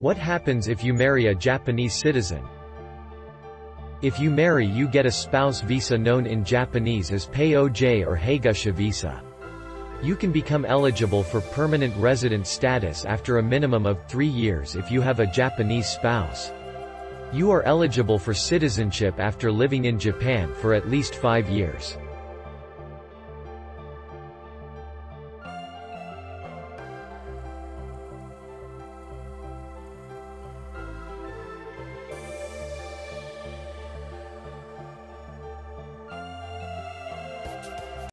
What happens if you marry a Japanese citizen? If you marry, you get a spouse visa known in Japanese as Pei-OJ or haigusha visa. You can become eligible for permanent resident status after a minimum of 3 years if you have a Japanese spouse. You are eligible for citizenship after living in Japan for at least 5 years.